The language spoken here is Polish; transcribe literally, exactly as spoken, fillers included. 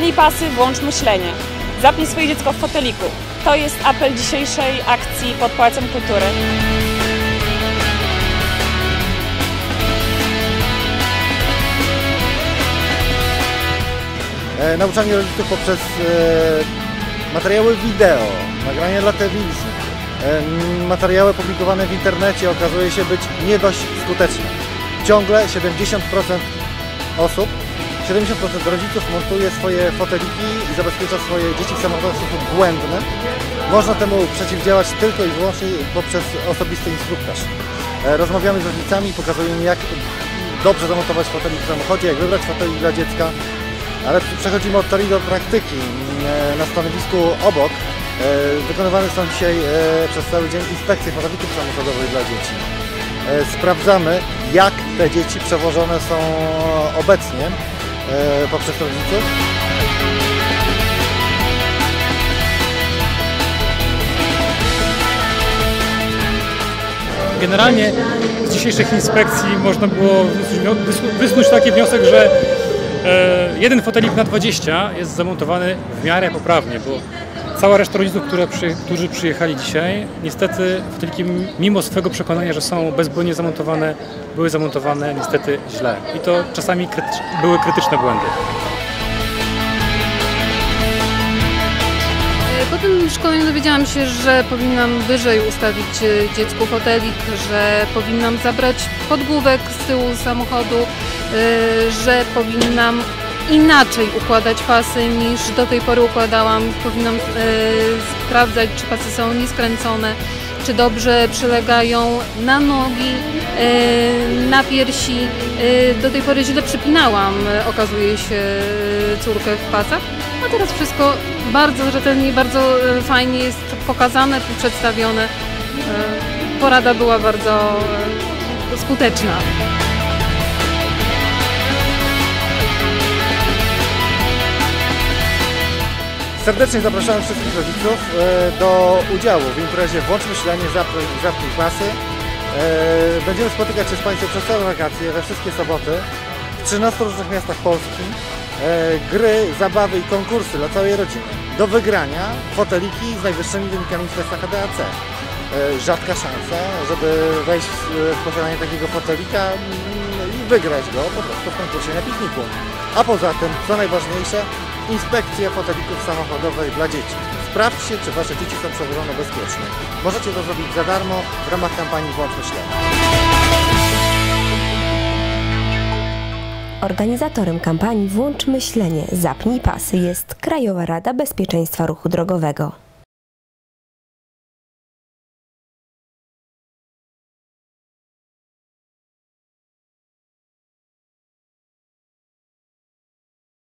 Zapnij pasy, włącz myślenie. Zapnij swoje dziecko w foteliku. To jest apel dzisiejszej akcji pod Pałacem Kultury. E, nauczanie rodziców poprzez e, materiały wideo, nagrania dla telewizji, e, materiały publikowane w internecie okazuje się być nie dość skuteczne. Ciągle siedemdziesiąt procent osób, siedemdziesiąt procent rodziców montuje swoje foteliki i zabezpiecza swoje dzieci w samochodach w sposób błędny. Można temu przeciwdziałać tylko i wyłącznie poprzez osobisty instruktaż. E, rozmawiamy z rodzicami, pokazujemy, jak dobrze zamontować fotelik w samochodzie, jak wybrać fotelik dla dziecka. Ale przechodzimy od teorii do praktyki. Na stanowisku obok wykonywane są dzisiaj przez cały dzień inspekcje fotelików samochodowych dla dzieci. Sprawdzamy, jak te dzieci przewożone są obecnie poprzez rodziców. Generalnie z dzisiejszych inspekcji można było wysnuć taki wniosek, że jeden fotelik na dwadzieścia jest zamontowany w miarę poprawnie, bo cała reszta rodziców, które przy, którzy przyjechali dzisiaj, niestety foteliki mimo swego przekonania, że są bezbłędnie zamontowane, były zamontowane niestety źle i to czasami krytycz, były krytyczne błędy. Po tym szkoleniu dowiedziałam się, że powinnam wyżej ustawić dziecku fotelik, że powinnam zabrać podgłówek z tyłu samochodu, że powinnam inaczej układać pasy niż do tej pory układałam. Powinnam sprawdzać, czy pasy są nieskręcone, czy dobrze przylegają na nogi, na piersi. Do tej pory źle przypinałam, okazuje się, córkę w pasach, a teraz wszystko bardzo rzetelnie, bardzo fajnie jest pokazane, przedstawione. Porada była bardzo skuteczna. Serdecznie zapraszamy wszystkich rodziców do udziału w imprezie Włącz Myślenie, Zapnij Pasy. Będziemy spotykać się z Państwem przez całe wakacje, we wszystkie soboty, w trzynastu różnych miastach Polski. Gry, zabawy i konkursy dla całej rodziny. Do wygrania foteliki z najwyższymi wynikami w testach A D A C. Rzadka szansa, żeby wejść w posiadanie takiego fotelika i wygrać go po prostu w konkursie na pikniku. A poza tym, co najważniejsze, inspekcja fotelików samochodowych dla dzieci. Sprawdźcie, czy Wasze dzieci są przewożone bezpiecznie. Możecie to zrobić za darmo w ramach kampanii Włącz Myślenie. Organizatorem kampanii Włącz Myślenie, Zapnij Pasy jest Krajowa Rada Bezpieczeństwa Ruchu Drogowego.